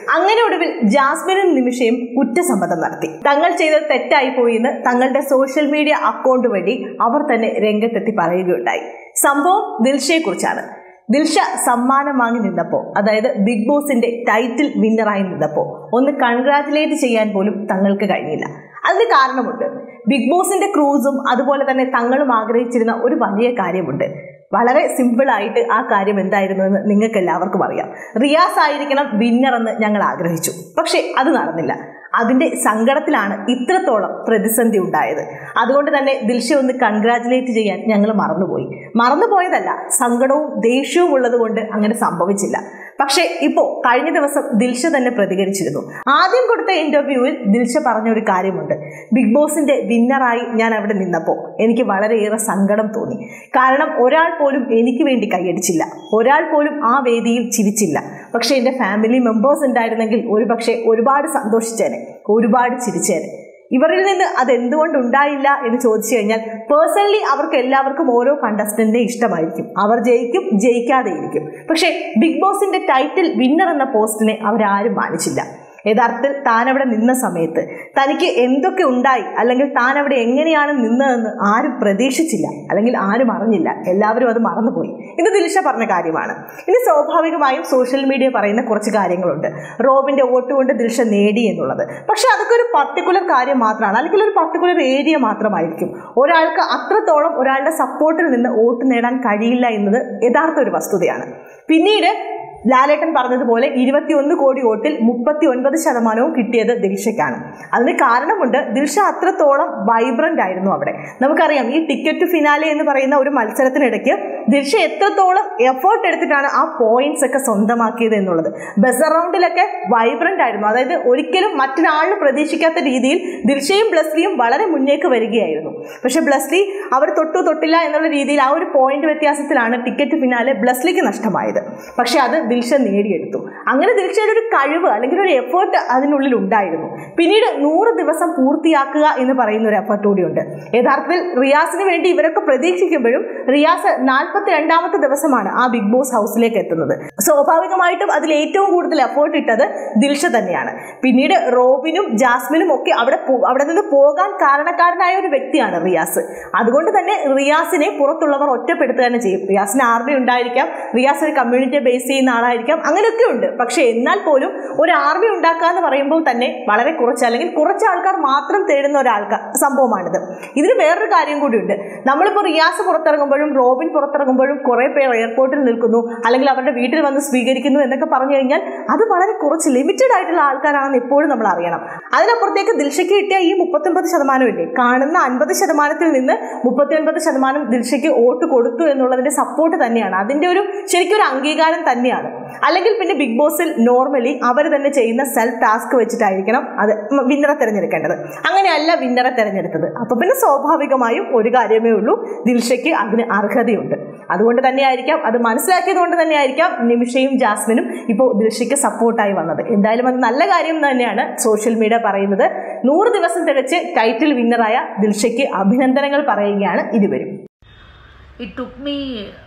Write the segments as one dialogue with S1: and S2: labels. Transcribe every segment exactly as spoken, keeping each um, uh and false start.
S1: അങ്ങനെ ഒടുവിൽ ജാസ്മിനും നിമിഷയും കുറ്റസമ്മതം നടത്തി. തങ്ങൾ ചെയ്തത് തെറ്റായി പോയി എന്ന് തങ്ങളുടെ സോഷ്യൽ മീഡിയ അക്കൗണ്ട് വഴി അവർ തന്നെ രംഗത്തെത്തി പറയുകയുണ്ടായി. സംഭവം ദിൽഷയെ കുറിച്ചാണ്. ദിൽഷ സമ്മാനം വാങ്ങി നിന്നപ്പോൾ, അതായത് ബിഗ് ബോസിന്റെ ടൈറ്റിൽ വിന്നറായി നിന്നപ്പോൾ ഒന്ന് കൺഗ്രാറ്റുലേറ്റ് ചെയ്യാൻ പോലും തങ്ങൾക്ക് കഴിഞ്ഞില്ല. അതിന് കാരണമുണ്ട്. ബിഗ് ബോസിന്റെ ക്രൂസും അതുപോലെ തന്നെ തങ്ങളും ആഗ്രഹിച്ചിരുന്ന ഒരു വലിയ കാര്യമുണ്ട്. വളരെ സിമ്പിളായിട്ട് ആ കാര്യം എന്തായിരുന്നു എന്ന് നിങ്ങൾക്ക് എല്ലാവർക്കും അറിയാം. റിയാസ് ആയിരിക്കണം വിന്നർ എന്ന് ഞങ്ങൾ ആഗ്രഹിച്ചു. പക്ഷെ അത് നടന്നില്ല. അതിന്റെ സങ്കടത്തിലാണ് ഇത്രത്തോളം പ്രതിസന്ധി ഉണ്ടായത്. അതുകൊണ്ട് തന്നെ ദിൽഷ ഒന്ന് കൺഗ്രാറ്റുലേറ്റ് ചെയ്യാൻ ഞങ്ങൾ മറന്നുപോയി. മറന്നുപോയതല്ല, സങ്കടവും ദേഷ്യവും ഉള്ളത് കൊണ്ട് അങ്ങനെ സംഭവിച്ചില്ല. പക്ഷെ ഇപ്പോ കഴിഞ്ഞ ദിവസം ദിൽഷ തന്നെ പ്രതികരിച്ചിരുന്നു. ആദ്യം കൊടുത്ത ഇന്റർവ്യൂവിൽ ദിൽഷ പറഞ്ഞ ഒരു കാര്യമുണ്ട്. ബിഗ് ബോസിന്റെ വിന്നറായി ഞാൻ അവിടെ നിന്നപ്പോൾ എനിക്ക് വളരെയേറെ സങ്കടം തോന്നി. കാരണം ഒരാൾ പോലും എനിക്ക് വേണ്ടി കൈയടിച്ചില്ല, ഒരാൾ പോലും ആ വേദിയിൽ ചിരിച്ചില്ല. പക്ഷെ എൻ്റെ ഫാമിലി മെമ്പേഴ്സ് ഉണ്ടായിരുന്നെങ്കിൽ ഒരു പക്ഷേ ഒരുപാട് സന്തോഷിച്ചേനെ, ഒരുപാട് ചിരിച്ചേനെ. ഇവരിൽ നിന്ന് അതെന്തുകൊണ്ടുണ്ടായില്ല എന്ന് ചോദിച്ചു കഴിഞ്ഞാൽ പേഴ്സണലി അവർക്ക് എല്ലാവർക്കും ഓരോ കണ്ടസ്റ്റന്റിനെ ഇഷ്ടമായിരിക്കും. അവർ ജയിക്കും, ജയിക്കാതെ ഇരിക്കും. പക്ഷേ ബിഗ് ബോസിന്റെ ടൈറ്റിൽ വിന്നർ എന്ന പോസ്റ്റിനെ അവരാരും മാനിച്ചില്ല. യഥാർത്ഥത്തിൽ താൻ അവിടെ നിന്ന സമയത്ത് തനിക്ക് എന്തൊക്കെ ഉണ്ടായി, അല്ലെങ്കിൽ താൻ അവിടെ എങ്ങനെയാണ് നിന്നതെന്ന് ആരും പ്രതീക്ഷിച്ചില്ല, അല്ലെങ്കിൽ ആരും അറിഞ്ഞില്ല. എല്ലാവരും അത് മറന്നുപോയി. ഇത് ദിൽഷ പറഞ്ഞ കാര്യമാണ്. ഇനി സ്വാഭാവികമായും സോഷ്യൽ മീഡിയ പറയുന്ന കുറച്ച് കാര്യങ്ങളുണ്ട്. റോബിന്റെ വോട്ട് കൊണ്ട് ദിൽഷ നേടി എന്നുള്ളത്. പക്ഷെ അതൊക്കെ ഒരു പർട്ടിക്കുലർ കാര്യം മാത്രമാണ്, അല്ലെങ്കിൽ ഒരു പർട്ടിക്കുലർ ഏരിയ മാത്രമായിരിക്കും. ഒരാൾക്ക് അത്രത്തോളം ഒരാളുടെ സപ്പോർട്ടിൽ നിന്ന് വോട്ട് നേടാൻ കഴിയില്ല എന്നത് യഥാർത്ഥ ഒരു വസ്തുതയാണ്. പിന്നീട് ലാലേട്ടൻ പറഞ്ഞതുപോലെ ഇരുപത്തിയൊന്ന് കോടി വോട്ടിൽ മുപ്പത്തി ഒൻപത് ശതമാനവും കിട്ടിയത് ദിൽഷയ്ക്കാണ്. അതിന് കാരണമുണ്ട്. ദിൽഷ അത്രത്തോളം വൈബ്രന്റ് ആയിരുന്നു അവിടെ. നമുക്കറിയാം, ഈ ടിക്കറ്റ് ഫിനാലെ എന്ന് പറയുന്ന ഒരു മത്സരത്തിനിടയ്ക്ക് ദിൽഷ എത്രത്തോളം എഫേർട്ട് എടുത്തിട്ടാണ് ആ പോയിന്റ്സ് ഒക്കെ സ്വന്തമാക്കിയത് എന്നുള്ളത്. ബസർ റൗണ്ടിലൊക്കെ വൈബ്രന്റ് ആയിരുന്നു. അതായത് ഒരിക്കലും മറ്റൊരാളിന് പ്രതീക്ഷിക്കാത്ത രീതിയിൽ ദിൽഷയും ബ്ലസ്ലിയും വളരെ മുന്നേക്ക് വരികയായിരുന്നു. പക്ഷെ ബ്ലസ്ലി അവർ തൊട്ടു തൊട്ടില്ല എന്നുള്ള രീതിയിൽ ആ ഒരു പോയിന്റ് വ്യത്യാസത്തിലാണ് ടിക്കറ്റ് ഫിനാലെ ബ്ലസ്ലിക്ക് നഷ്ടമായത്. പക്ഷെ അത് ദിൽഷ നേടിയെടുത്തു. അങ്ങനെ ദിൽഷയുടെ ഒരു കഴിവ് അല്ലെങ്കിൽ ഒരു എഫേർട്ട് അതിനുള്ളിൽ ഉണ്ടായിരുന്നു. പിന്നീട് നൂറ് ദിവസം പൂർത്തിയാക്കുക എന്ന് പറയുന്ന ഒരു എഫേർട്ട് കൂടിയുണ്ട്. യഥാർത്ഥത്തിൽ റിയാസിന് വേണ്ടി ഇവരൊക്കെ പ്രതീക്ഷിക്കുമ്പോഴും റിയാസ് നാൽപ്പത്തി രണ്ടാമത്തെ ദിവസമാണ് ആ ബിഗ് ബോസ് ഹൗസിലേക്ക് എത്തുന്നത്. സ്വാഭാവികമായിട്ടും അതിൽ ഏറ്റവും കൂടുതൽ എഫേർട്ട് ഇട്ടത് ദിൽഷ തന്നെയാണ്. പിന്നീട് റോബിനും ജാസ്മിനും ഒക്കെ അവിടെ അവിടെ നിന്ന് പോകാൻ കാരണക്കാരനായ ഒരു വ്യക്തിയാണ് റിയാസ്. അതുകൊണ്ട് തന്നെ റിയാസിനെ പുറത്തുള്ളവർ ഒറ്റപ്പെടുത്തുക തന്നെ ചെയ്യും. റിയാസിന് ആർമി ഉണ്ടായിരിക്കാം, റിയാസ് ഒരു കമ്മ്യൂണിറ്റിയെ ബേസ് ചെയ്യുന്ന ആളായിരിക്കാം, അങ്ങനെയൊക്കെ ഉണ്ട്. പക്ഷെ എന്നാൽ പോലും ഒരു ആർമി ഉണ്ടാക്കുക എന്ന് പറയുമ്പോൾ തന്നെ വളരെ കുറച്ച്, അല്ലെങ്കിൽ കുറച്ച് ആൾക്കാർ മാത്രം തേടുന്ന ഒരാൾക്കാർ സംഭവമാണിത്. ഇതിന് വേറൊരു കാര്യം കൂടിയുണ്ട്. നമ്മളിപ്പോൾ റിയാസ് പുറത്തിറങ്ങുമ്പോഴും റോബിൻ പുറത്തിറങ്ങുമ്പോഴും കുറെ പേർ എയർപോർട്ടിൽ നിൽക്കുന്നു, അല്ലെങ്കിൽ അവരുടെ വീട്ടിൽ വന്ന് സ്വീകരിക്കുന്നു എന്നൊക്കെ പറഞ്ഞു കഴിഞ്ഞാൽ അത് വളരെ കുറച്ച് ലിമിറ്റഡ് ആയിട്ടുള്ള ആൾക്കാരാണെന്ന് എപ്പോഴും നമ്മൾ അറിയണം. അതിനപ്പുറത്തേക്ക് ദിൽഷയ്ക്ക് കിട്ടിയ ഈ മുപ്പത്തൊൻപത് ശതമാനം ഇല്ലേ, കാണുന്ന അൻപത് ശതമാനത്തിൽ നിന്ന് മുപ്പത്തി ഒൻപത് ശതമാനം ദിൽഷയ്ക്ക് വോട്ട് കൊടുത്തു എന്നുള്ളതിന്റെ സപ്പോർട്ട് തന്നെയാണ്. അതിന്റെ ഒരു ശരിക്കും ഒരു അംഗീകാരം തന്നെയാണ്. അല്ലെങ്കിൽ പിന്നെ ബിഗ് ബോസിൽ നോർമലി അവർ തന്നെ ചെയ്യുന്ന സെൽഫ് ടാസ്ക് വെച്ചിട്ടായിരിക്കണം അത് വിന്നറെ തിരഞ്ഞെടുക്കേണ്ടത്. അങ്ങനെയല്ല വിന്നറെ തിരഞ്ഞെടുത്തത്. അപ്പൊ പിന്നെ സ്വാഭാവികമായും ഒരു കാര്യമേ ഉള്ളൂ, ദിൽഷയ്ക്ക് അതിന് അർഹതയുണ്ട്. അതുകൊണ്ട് തന്നെയായിരിക്കാം, അത് മനസ്സിലാക്കിയത് കൊണ്ട് തന്നെയായിരിക്കാം നിമിഷയും ജാസ്മിനും ഇപ്പോൾ ദിൽഷയ്ക്ക് സപ്പോർട്ടായി വന്നത്. എന്തായാലും അത് നല്ല കാര്യം തന്നെയാണ് സോഷ്യൽ മീഡിയ പറയുന്നത്. നൂറ് ദിവസം തികച്ച് ടൈറ്റിൽ വിന്നറായ ദിൽഷയ്ക്ക് അഭിനന്ദനങ്ങൾ പറയുകയാണ് ഇരുവരും.
S2: It took me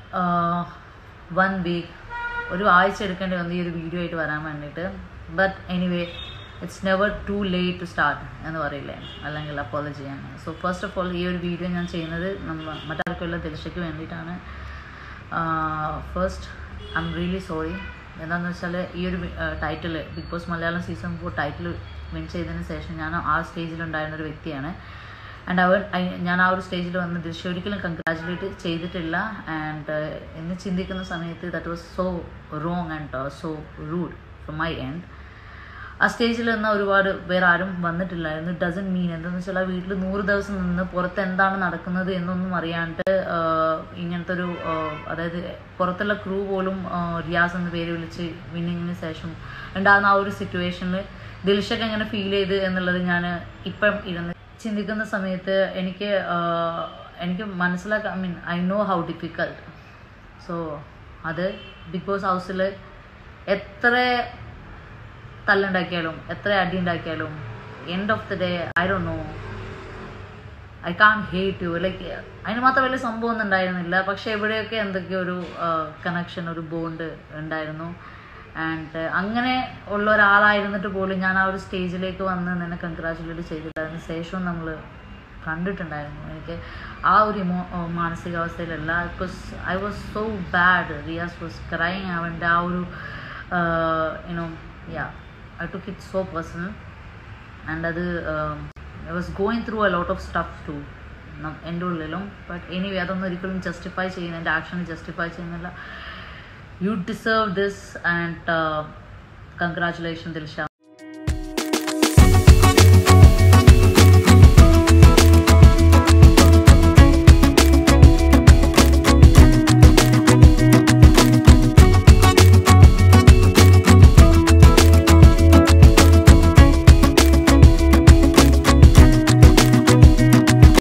S2: one week, ഒരു ആഴ്ച എടുക്കേണ്ടി വന്നു ഈ ഒരു വീഡിയോ ആയിട്ട് വരാൻ വേണ്ടിയിട്ട്. But anyway it's never too late to start എന്ന് പറയില്ലേ, അല്ലെങ്കിൽ അപ്പോളജി ചെയ്യാൻ. സോ ഫസ്റ്റ് ഓഫ് ഓൾ ഈ ഒരു വീഡിയോ ഞാൻ ചെയ്യുന്നത് നമ്മൾ മറ്റാർക്കുള്ള ദിൽഷയ്ക്ക് വേണ്ടിയിട്ടാണ്. First I am really sorry. എന്താണെന്ന് വെച്ചാൽ ഈ ഒരു title Bigg Boss Malayalam season four title win ചെയ്തതിന് ശേഷം ഞാൻ ആ സ്റ്റേജിലുണ്ടായിരുന്ന ഒരു വ്യക്തിയാണ്. ആൻഡ് അവർ ഞാൻ ആ ഒരു സ്റ്റേജിൽ വന്ന് ദിൽഷ ഒരിക്കലും കൺഗ്രാജുലേറ്റ് ചെയ്തിട്ടില്ല. ആൻഡ് എന്ന് ചിന്തിക്കുന്ന സമയത്ത് that was so wrong and so rude from my end. ആ സ്റ്റേജിൽ നിന്ന് ഒരുപാട് വേറെ ആരും വന്നിട്ടില്ലായിരുന്നു. ഇറ്റ് ഡസൻ മീൻ എന്താണെന്ന് വെച്ചാൽ ആ വീട്ടിൽ നൂറ് ദിവസം നിന്ന് പുറത്ത് എന്താണ് നടക്കുന്നത് എന്നൊന്നും അറിയാണ്ട് ഇങ്ങനത്തെ ഒരു, അതായത് പുറത്തുള്ള ക്രൂ പോലും റിയാസ് എന്ന പേര് വിളിച്ച് വിന്നിങ്ങിന് ശേഷം ഉണ്ടാകുന്ന ആ ഒരു സിറ്റുവേഷനിൽ ദിൽഷയ്ക്ക് എങ്ങനെ ഫീൽ ചെയ്ത് എന്നുള്ളത് ഞാൻ ഇപ്പം ഇരുന്ന് ചിന്തിക്കുന്ന സമയത്ത് എനിക്ക് എനിക്ക് മനസ്സിലാക്കാൻ, I mean I know how difficult. So അത് ബിഗ് ബോസ് ഹൗസിൽ എത്ര തല്ലുണ്ടാക്കിയാലും എത്ര അടി ഉണ്ടാക്കിയാലും end of the day I don't know, I can't hate you. Like അതിന് മാത്രം വലിയ സംഭവം ഒന്നും ഉണ്ടായിരുന്നില്ല. പക്ഷെ എവിടെയൊക്കെ എന്തൊക്കെയോ ഒരു കണക്ഷൻ, ഒരു ബോണ്ട് ഉണ്ടായിരുന്നു. ആൻഡ് അങ്ങനെ ഉള്ള ഒരാളായിരുന്നിട്ട് പോലും ഞാൻ ആ ഒരു സ്റ്റേജിലേക്ക് വന്ന് നിന്നെ കൺഗ്രാജുലേറ്റ് ചെയ്തില്ല. അതിന് ശേഷവും നമ്മൾ കണ്ടിട്ടുണ്ടായിരുന്നു. എനിക്ക് ആ ഒരു ഇമോ മാനസികാവസ്ഥയിലല്ല. Because I was so bad. Riyas was crying. അവൻ്റെ ആ ഒരു you know yeah I took it so personal. And അത് I was going through a lot of stuff to എൻ്റെ ഉള്ളിലും. ബട്ട് എനിവേ അതൊന്നും ഒരിക്കലും ജസ്റ്റിഫൈ ചെയ്യുന്ന എൻ്റെ ആക്ഷനെ ജസ്റ്റിഫൈ ചെയ്യുന്നില്ല. You deserve this and congratulation Dilsha.